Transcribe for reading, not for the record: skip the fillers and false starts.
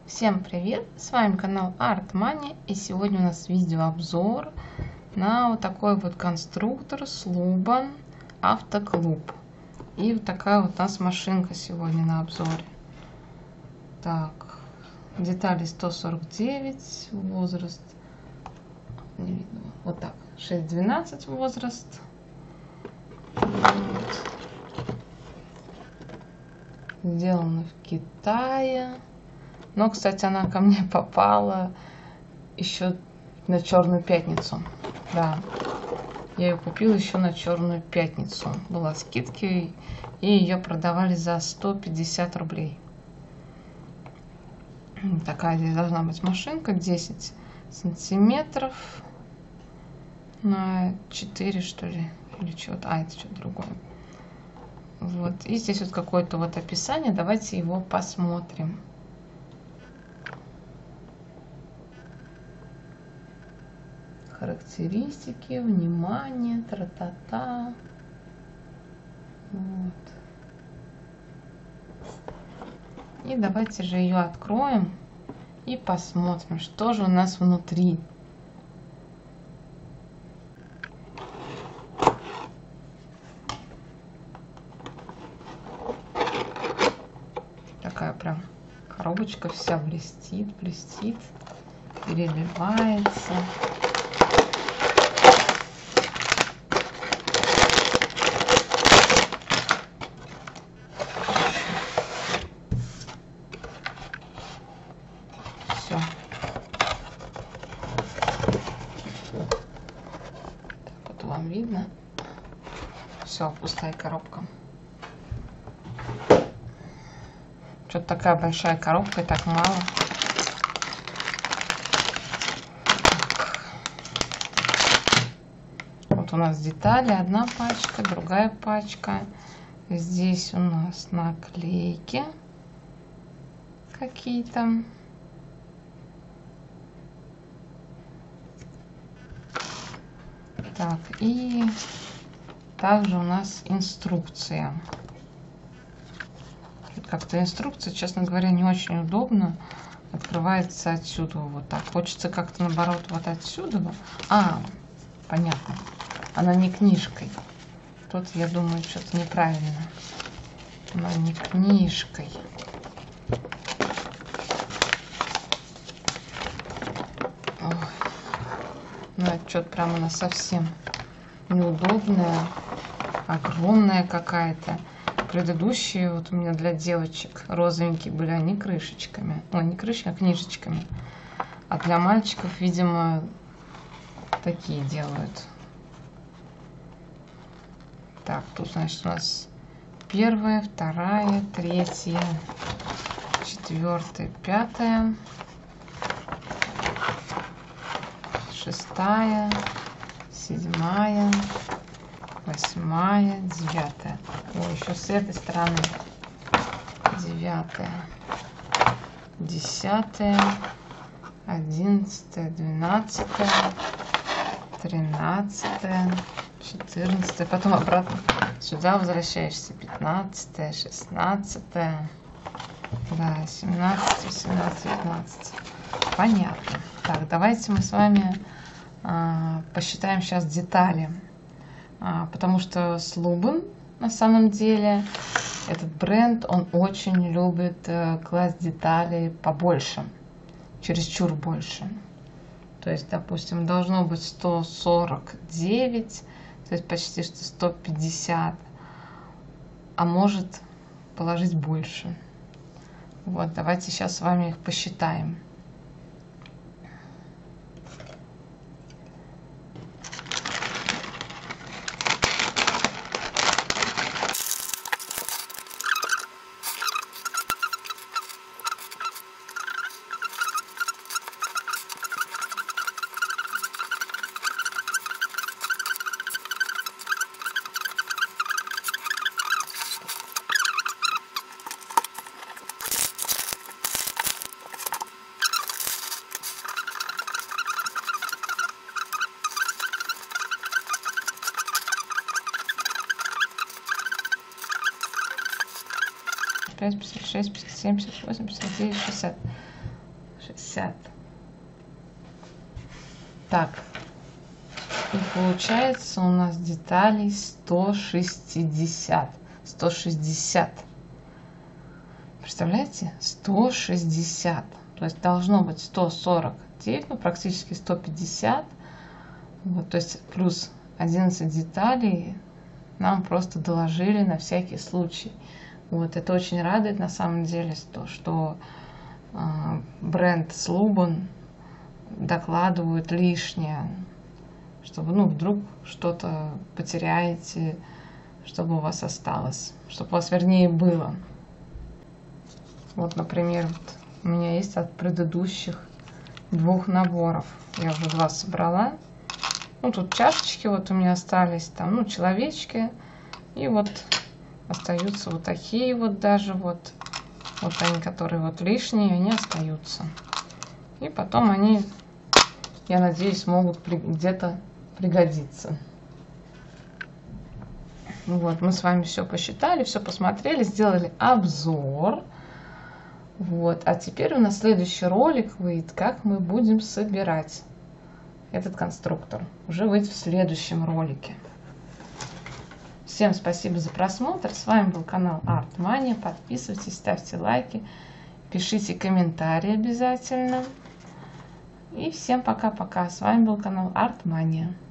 Всем привет! С вами канал Art Money, и сегодня у нас видеообзор на вот такой вот конструктор Sluban Автоклуб. И вот такая вот у нас машинка сегодня на обзоре. Так, детали 149, возраст, не видно, вот так, 6-12 возраст. Вот. Сделано в Китае. Но, кстати, она ко мне попала еще на Черную пятницу. Да, я ее купила еще на Черную пятницу. Была скидка, и ее продавали за 150 рублей. Такая здесь должна быть машинка, 10 сантиметров на 4, что ли, или что-то. А, это что-то другое. Вот, и здесь вот какое-то вот описание. Давайте его посмотрим. Характеристики, внимание, тра-та-та. Вот. И давайте же ее откроем и посмотрим, что же у нас внутри. Такая прям коробочка вся блестит, блестит, переливается. Все. Так вот вам видно. Все, пустая коробка. Что-то такая большая коробка и так мало. Вот у нас детали. Одна пачка, другая пачка. Здесь у нас наклейки какие-то. Так, и также у нас инструкция. Как-то инструкция, честно говоря, не очень удобно. Открывается отсюда вот так. Хочется как-то наоборот вот отсюда. А, понятно. Она не книжкой. Тут, я думаю, что-то неправильно. Она не книжкой. Ой. Ну, это что-то прям она совсем неудобная. Огромная какая-то. Предыдущие вот у меня для девочек розовенькие были, они крышечками. Ну, не крышечками, а книжечками. А для мальчиков, видимо, такие делают. Так, тут, значит, у нас первая, вторая, третья, четвертая, пятая, шестая, седьмая, восьмая, девятая. Ой, еще с этой стороны девятая, десятая, одиннадцатая, двенадцатая, тринадцатая, 14, потом обратно сюда возвращаешься, 15, 16, да, 17, 18, 19. Понятно. Так, давайте мы с вами посчитаем сейчас детали, потому что Sluban на самом деле, этот бренд, он очень любит класть детали побольше, чересчур больше. То есть, допустим, должно быть 149, то есть почти что 150, а может положить больше. Вот, давайте сейчас с вами их посчитаем. пять, 56, 57, 58, 59, 60. 60. Так, и получается у нас деталей 160. 160. Представляете? 160. То есть должно быть 149, ну практически 150. Вот, то есть плюс 11 деталей нам просто доложили на всякий случай. Вот, это очень радует на самом деле, то, что бренд Sluban докладывают лишнее, чтобы, ну, вдруг что-то потеряете, чтобы у вас осталось, чтобы у вас, вернее, было. Вот, например, вот у меня есть от предыдущих 2 наборов. Я уже 2 собрала. Ну, тут чашечки вот у меня остались, там, ну, человечки. И вот остаются вот такие вот даже вот. Вот они, которые вот лишние, они остаются. И потом они, я надеюсь, могут где-то пригодиться. Вот, мы с вами все посчитали, все посмотрели, сделали обзор. Вот, а теперь у нас следующий ролик выйдет, как мы будем собирать этот конструктор. Уже выйдет в следующем ролике. Всем спасибо за просмотр. С вами был канал Art-Mania. Подписывайтесь, ставьте лайки, пишите комментарии обязательно. И всем пока-пока. С вами был канал Art-Mania.